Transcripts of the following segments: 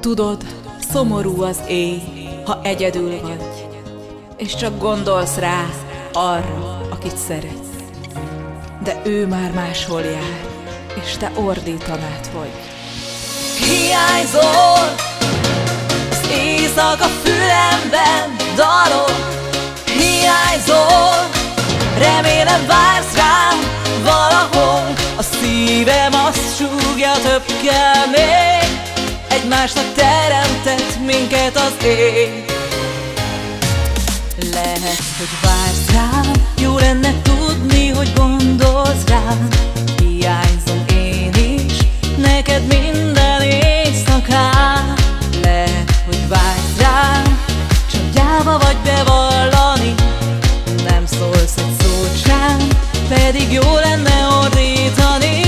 Tudod, szomorú az éj, ha egyedül vagy, és csak gondolsz rá, arra, akit szeretsz. De ő már máshol jár, és te ordítanát vagy. Hiányzol, az éjszaka fülemben dalol. Hiányzol, remélem vársz rám valahol. A szívem azt súgja, több kell még. Egymásnak teremtett minket az ég. Lehet, hogy vársz rám, jó lenne tudni, hogy gondolsz rám. Hiányzom én is, neked minden éjszakán. Lehet, hogy vársz rám, csak gyáva vagy bevallani. Nem szólsz egy szót sem, pedig jó lenne ordítani.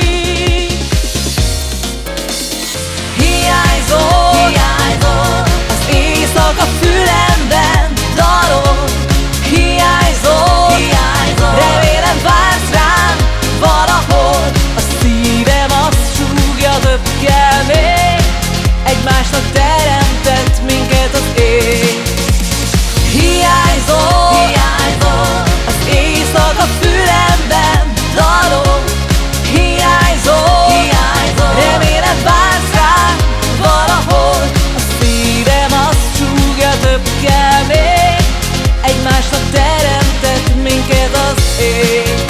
Hiányzol, az éjszaka fülemben dalol. Hiányzol, remélem vársz rám valahol. A szívem azt súgja, több kell még. Egymásnak teremtett minket az ég. Hiányzol, az éjszaka fülemben dalol. Hiányzol, remélem vársz rám valahol. A szívem azt súgja, több kell még. Egymásnak teremtett minket az ég.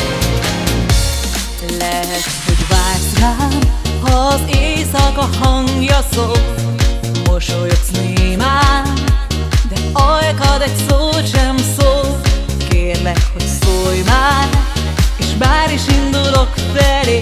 Lehet, hogy vársz rám, ha az éjszaka hangja szól. Mosolyogsz némán, de ajkad egy szót sem szól. Kérlek, hogy szólj már, és bár is indulok felé.